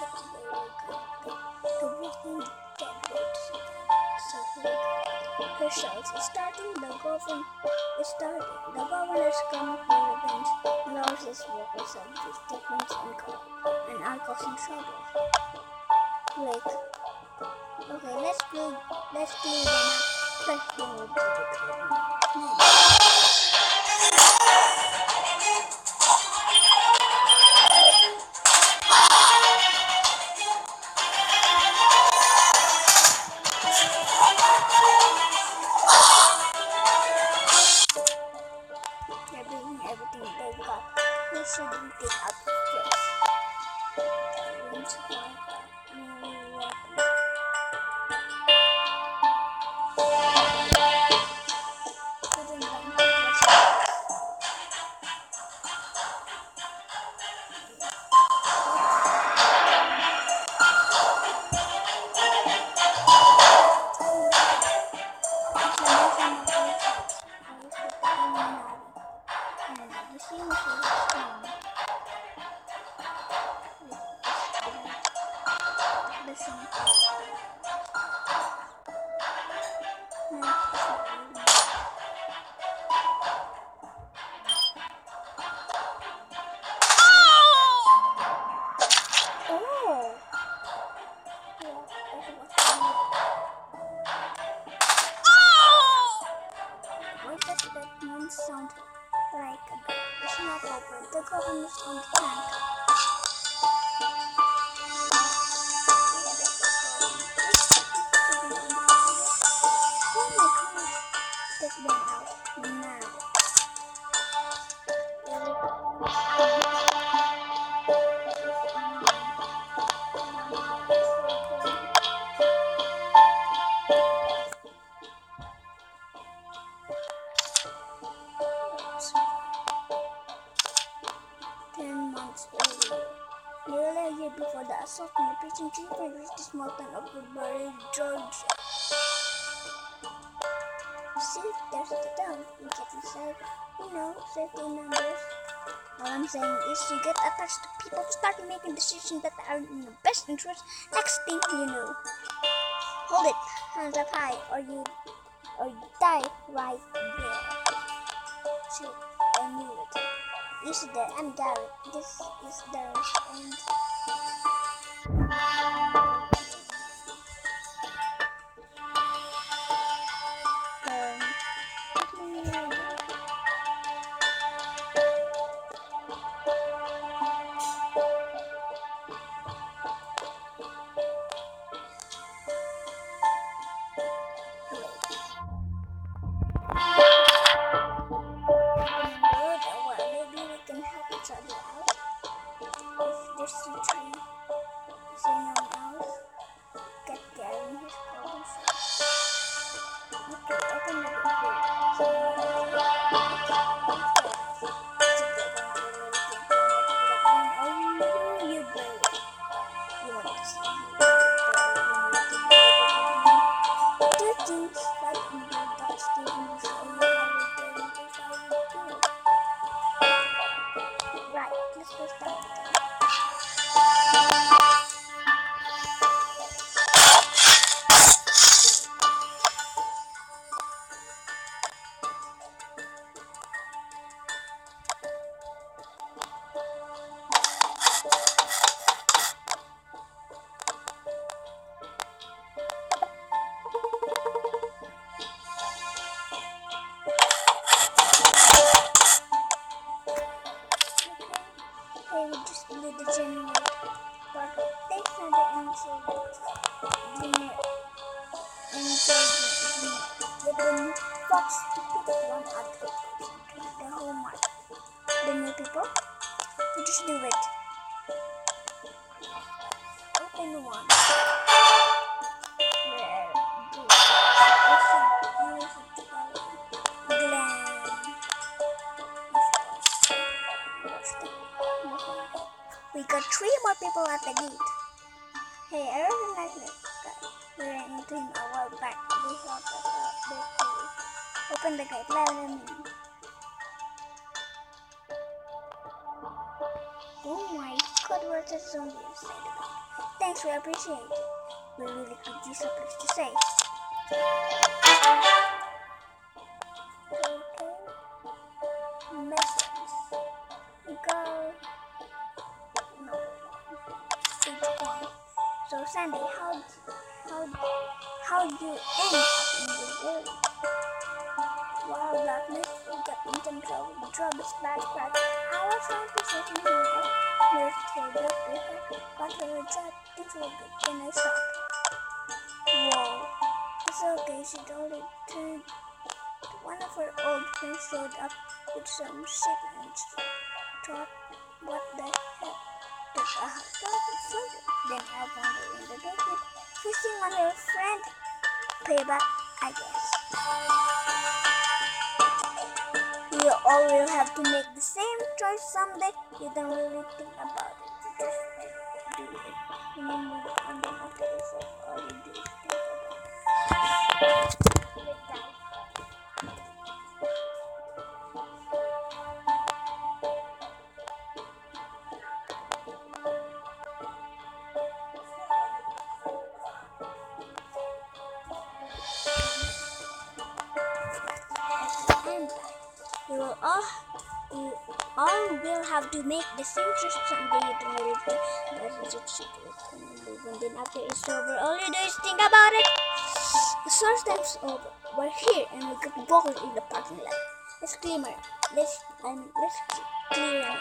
steps away, the Walking Dead wrote something herself. It's starting. The government is starting. The governor is coming for revenge. Lars is workers of the statements and are causing trouble. Like, okay, let's play the map. First thing we'll do everything they've got. Who should we pick up first? Sound like a bird. It's not over. The government is on the tank. Oh my god. Take them out now. Nearly a year before the assault on the preaching treatment reached the small town of Woodbury, Georgia. See, there's the town. We get inside, safety numbers. All I'm saying is you get attached to people, start making decisions that are in your best interest. Next thing you know, hold it, hands up high, or you die right there. See, I knew it. Easy there, I'm Garrett. This is Darren's and the new people. You just do it. Open one. We got 3 more people at the gate. Hey, I really like this guy. We ran into him a while back. We thought that they could open the gate. Let him in. Oh my good words that somebody have said about it. Thanks, we appreciate it. We really could use something to say. Okay. Messages. We go. No. Stage 1. So Sandy, how do you end up in the world? While darkness got into trouble, the troubles backpack. I was trying to save my mother. Nurse told her got her a job. Things were good. Then I stopped. Whoa. It's okay, she told it to one of her old friends showed up with some shit and thought, what the heck? Took a hot dog and floated. Then I found her in the basement, fishing on her friend. Payback, I guess. We all will have to make the same choice someday. You don't really think about it. You just do it. And then move on. Then after yourself, all you do is think about it. You all will have to make the same choice someday. You don't really think about it. Just move. And then after it's over, all you do is think about it. The source time's over. We're here and we got balls in the parking lot. Let's clear it. Let's clear it.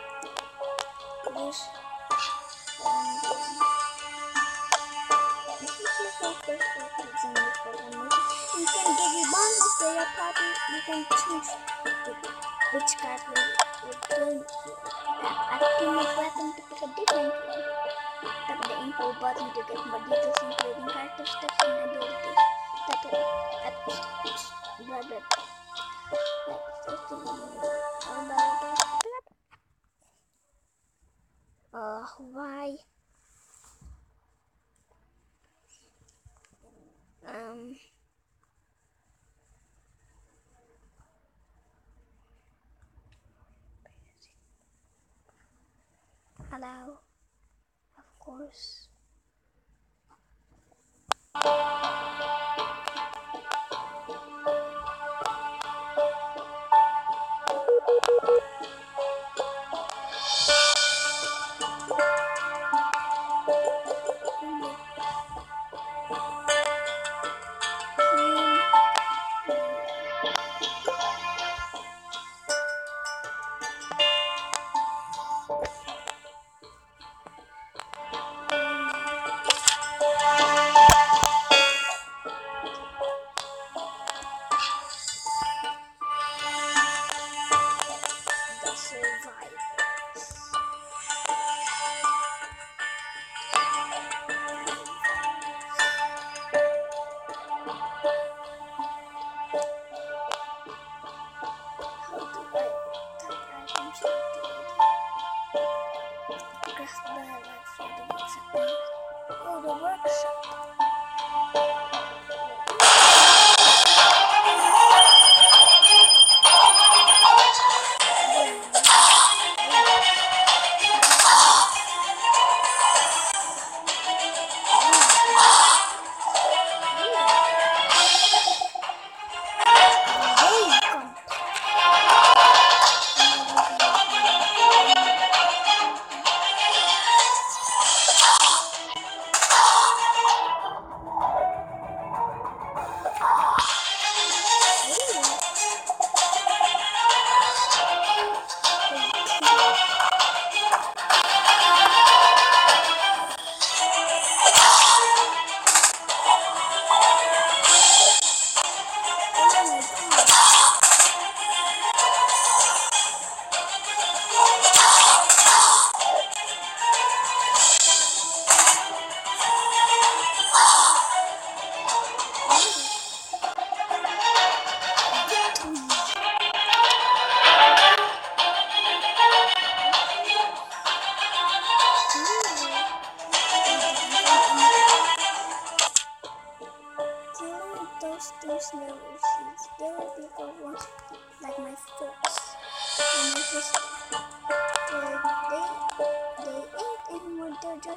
You can give your boundaries to your party. You can choose which card will turn activate weapon to pick a different one. Tap the info button to get more details including character stats and abilities. Tap blah blah blah. Why? Allow, of course. Oh, the workshop.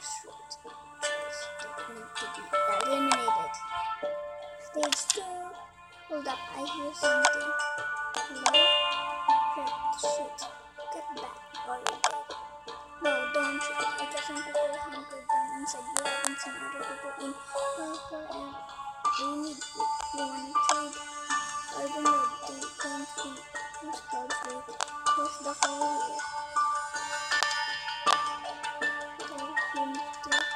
should just to be eliminated. Stage 2. Hold up, I hear something. Hello? Shoot. Get back or you're dead. No, don't shoot. I got some people hunkered down inside. You haven't seen other people in forever. We need food. You wanna trade? I don't know. They don't think who's clouds wait. Here's the hole here. Tell him to trust.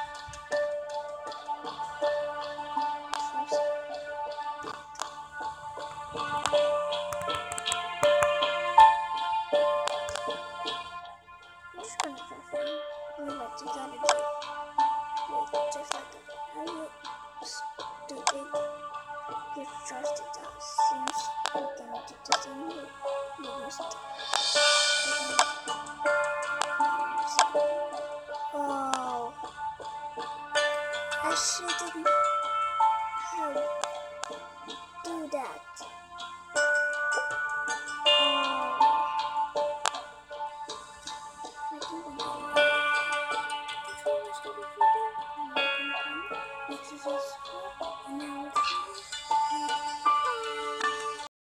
I'm just gonna trust him. What you gotta do? Wait, just like that. Are you stupid? You trusted us since we can do the same way. You must. Oh, I shouldn't have do that. I think I'm gonna. Exercise